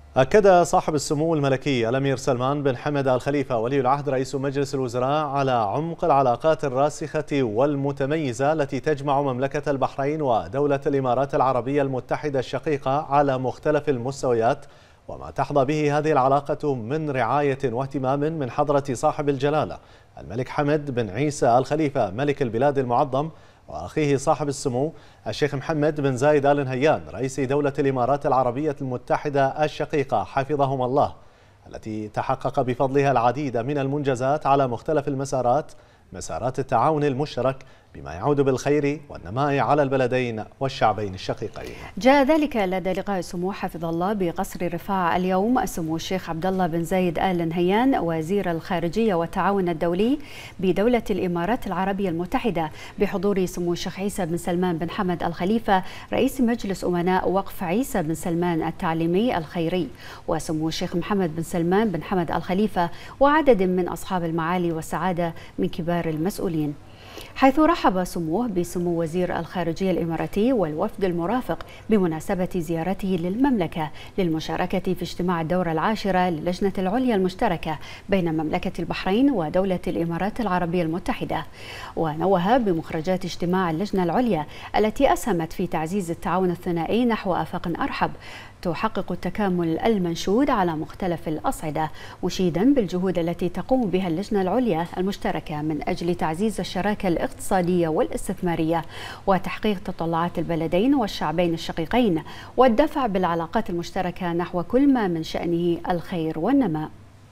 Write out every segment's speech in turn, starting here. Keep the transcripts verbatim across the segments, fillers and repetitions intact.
أكد صاحب السمو الملكي الأمير سلمان بن حمد آل خليفة ولي العهد رئيس مجلس الوزراء على عمق العلاقات الراسخة والمتميزة التي تجمع مملكة البحرين ودولة الإمارات العربية المتحدة الشقيقة على مختلف المستويات، وما تحظى به هذه العلاقة من رعاية واهتمام من حضرة صاحب الجلالة الملك حمد بن عيسى آل خليفة ملك البلاد المعظم، وأخيه صاحب السمو الشيخ محمد بن زايد آل نهيان رئيس دولة الإمارات العربية المتحدة الشقيقة حفظهما الله، التي تحقق بفضلها العديد من المنجزات على مختلف المسارات مسارات التعاون المشترك، بما يعود بالخير والنماء على البلدين والشعبين الشقيقين. جاء ذلك لدى لقاء السمو حفظ الله بقصر رفاع اليوم السمو الشيخ عبد الله بن زايد آل نهيان وزير الخارجية والتعاون الدولي بدولة الإمارات العربية المتحدة، بحضور سمو الشيخ عيسى بن سلمان بن حمد آل خليفة رئيس مجلس أمناء وقف عيسى بن سلمان التعليمي الخيري، وسمو الشيخ محمد بن سلمان بن حمد آل خليفة وعدد من أصحاب المعالي والسعادة من كبار المسؤولين، حيث رحب سموه بسمو وزير الخارجية الإماراتي والوفد المرافق بمناسبة زيارته للمملكة للمشاركة في اجتماع الدورة العاشرة للجنة العليا المشتركة بين مملكة البحرين ودولة الإمارات العربية المتحدة، ونوه بمخرجات اجتماع اللجنة العليا التي أسهمت في تعزيز التعاون الثنائي نحو آفاق أرحب تحقق التكامل المنشود على مختلف الأصعدة، مشيدا بالجهود التي تقوم بها اللجنة العليا المشتركة من أجل تعزيز الشراكة الاقتصادية والاستثمارية وتحقيق تطلعات البلدين والشعبين الشقيقين، والدفع بالعلاقات المشتركة نحو كل ما من شأنه الخير والنماء.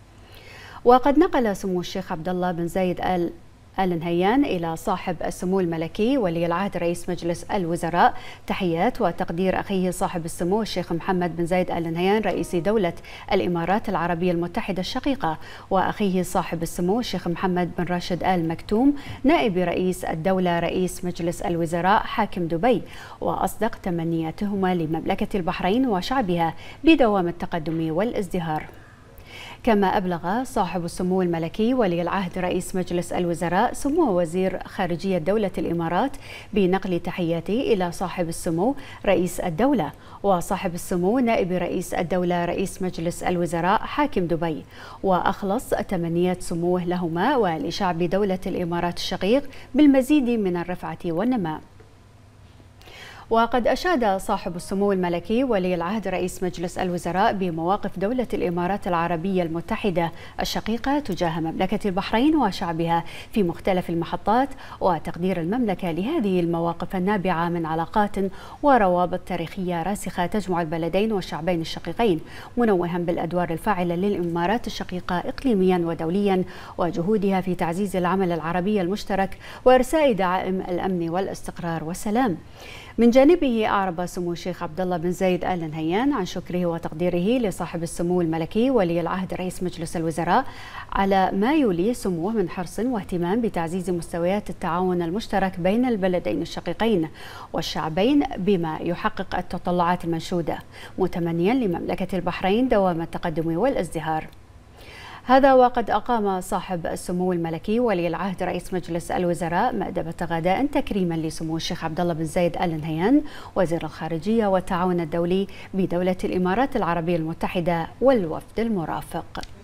وقد نقل سمو الشيخ عبد الله بن زايد آل آل نهيان إلى صاحب السمو الملكي ولي العهد رئيس مجلس الوزراء تحيات وتقدير أخيه صاحب السمو الشيخ محمد بن زايد آل نهيان رئيس دولة الإمارات العربية المتحدة الشقيقة، وأخيه صاحب السمو الشيخ محمد بن راشد آل مكتوم نائب رئيس الدولة رئيس مجلس الوزراء حاكم دبي، وأصدق تمنياتهما لمملكة البحرين وشعبها بدوام التقدم والازدهار. كما أبلغ صاحب السمو الملكي ولي العهد رئيس مجلس الوزراء سمو وزير خارجية دولة الإمارات بنقل تحياته إلى صاحب السمو رئيس الدولة وصاحب السمو نائب رئيس الدولة رئيس مجلس الوزراء حاكم دبي، وأخلص تمنيات سموه لهما ولشعب دولة الإمارات الشقيق بالمزيد من الرفعة والنماء. وقد أشاد صاحب السمو الملكي ولي العهد رئيس مجلس الوزراء بمواقف دولة الإمارات العربية المتحدة الشقيقة تجاه مملكة البحرين وشعبها في مختلف المحطات، وتقدير المملكة لهذه المواقف النابعة من علاقات وروابط تاريخية راسخة تجمع البلدين والشعبين الشقيقين، منوها بالأدوار الفاعلة للإمارات الشقيقة إقليميا ودوليا وجهودها في تعزيز العمل العربي المشترك وإرساء دعائم الأمن والاستقرار والسلام. من جانبه أعرب سمو الشيخ عبد الله بن زايد آل نهيان عن شكره وتقديره لصاحب السمو الملكي ولي العهد رئيس مجلس الوزراء على ما يولي سموه من حرص واهتمام بتعزيز مستويات التعاون المشترك بين البلدين الشقيقين والشعبين بما يحقق التطلعات المنشودة، متمنيا لمملكة البحرين دوام التقدم والازدهار. هذا وقد أقام صاحب السمو الملكي ولي العهد رئيس مجلس الوزراء مأدبة غداء تكريما لسمو الشيخ عبد الله بن زايد آل نهيان وزير الخارجية والتعاون الدولي بدولة الإمارات العربية المتحدة والوفد المرافق.